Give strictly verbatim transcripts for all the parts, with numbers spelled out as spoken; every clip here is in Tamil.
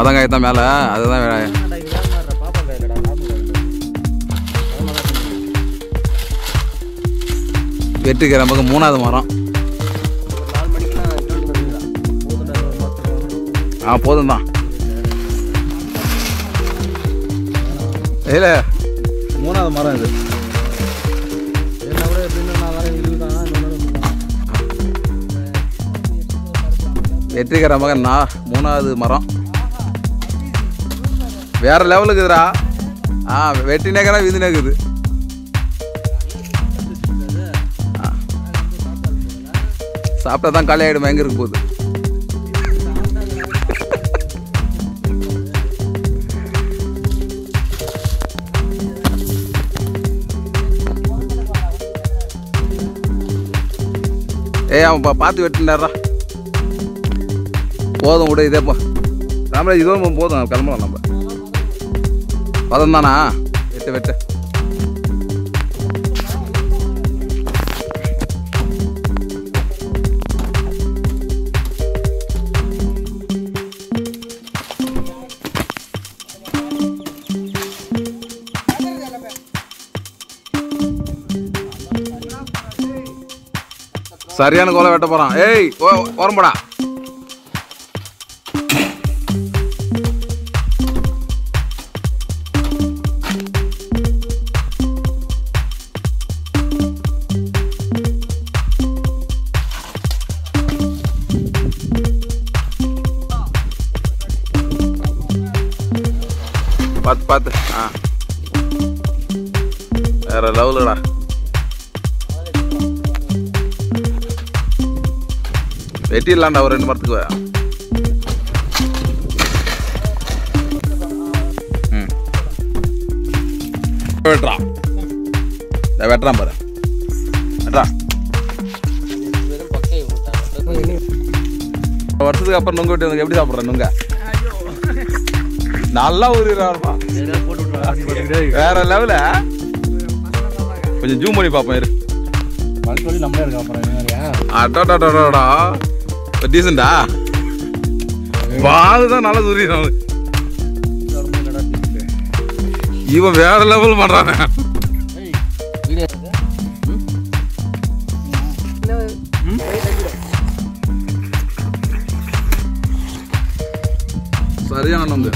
பதங்காய் தான் மேலே, அதுதான் வெற்றிக்கிற பக்கம் மூணாவது மரம். ஆ போதும் தான். இல்லை மூணாவது மரம் இது. வெற்றிக்கிற மகன் நான் மூணாவது மரம். வேற லெவலுக்கு இருக்குதுடா. ஆ வெட்டி நேக்கிறா விதி நேக்குது. சாப்பிட்டா தான் காலி ஆகிடும். எங்கே இருக்க போகுது? ஏய் அவன் பார்த்து வெட்டினாரா. போதும் விட. இதே ராமராஜ் இதுவும் போதும், கிளம்பலாம் நம்ம. பதம் தானா? வெட்டு வெட்டு. சரியான கோலை வெட்ட போறான். ஏய் ஓரம்படா. பார்த்து பார்த்து. ஆ வேற லெவலுடா. வெட்டிடலாம்டா ஒரு ரெண்டு மரத்துக்கு. ம் வெட்டுறான். வெட்டுறான் பாரு. வெட்டுறா. வருஷத்துக்கு அப்புறம் நுங்க வெட்டி எப்படி சாப்பிட்றேன்? நுங்க நல்லா ஊறிடுறாருப்பா. வேற லெவல. கொஞ்சம் ஜூம் பண்ணி பார்ப்போம். இரு நம்மளே இருக்கா டீசண்டா. பாலுதான் நல்லா ஊறிடுறான். இவன் வேற லெவல் பண்றான். சரியான நொங்கு.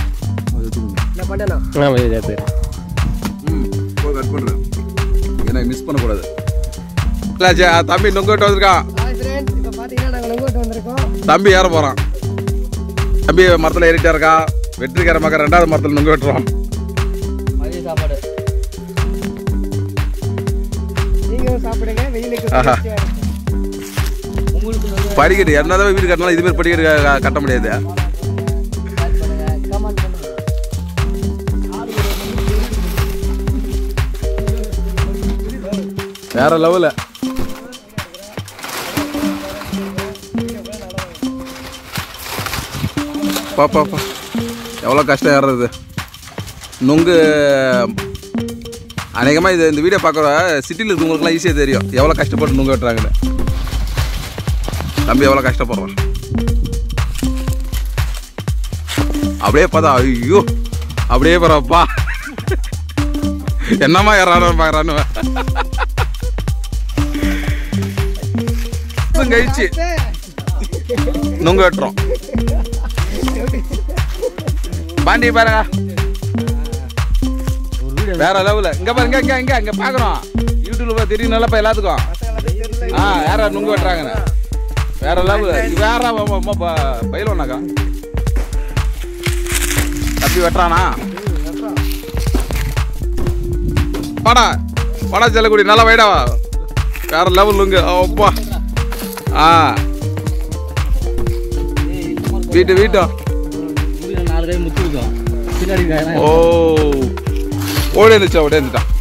கட் பண்றேன். எனக்கு மிஸ் பண்ணக்கூடாது. தம்பி நொங்கு வெட்ட வந்திருக்கான். தம்பி ஏற போறான். தம்பி மரத்துல ஏறிட்டா இருக்கா. வெற்றிக்கிற மகன் ரெண்டாவது மரத்துல நொங்கு வெட்டுறோம். படிக்கட்டு என்னதான் வீடு கட்டினாலும் இது மாதிரி படிக்கட்டு கட்ட முடியாது. வேற லெவல. பாப்பாப்பா எவ்வளோ கஷ்டம் ஏறுறது. நுங்கு அநேகமாக இது இந்த வீடியோ பார்க்குற சிட்டியில் இருக்கவங்களுக்குலாம் ஈஸியாக தெரியும் எவ்வளோ கஷ்டப்பட்டு நுங்கு வெட்டுறாங்கன்னு. தம்பி எவ்வளோ கஷ்டப்படுறான். அப்படியே பார்த்தா ஐயோ அப்படியே போகிறப்பா என்னம்மா ஏறானு பார்க்குறான்னு கழிச்சு நுங்கு வெட்டுறோம். பாண்டி பாருங்க வேற லெவல. இங்க பாருங்க இங்க இங்க இங்க பாக்குறோம். யூடியூப்ல தெரியும் நல்லா எல்லாத்துக்கும். ஆ யாரா நுங்கு வெட்டுறாங்கன்னு. வேற லெவல். வேற பயிலோனாக்கா தப்பி வெட்டுறானா. வாடா வாடா செல்லக்குடி நல்லா வைடாவா. வேற லெவல் நுங்கு. அப்பா ஆ வீட்டு வீட்டும் ஓ ஓடி இருந்துச்சா ஓடி இருந்துட்டான்.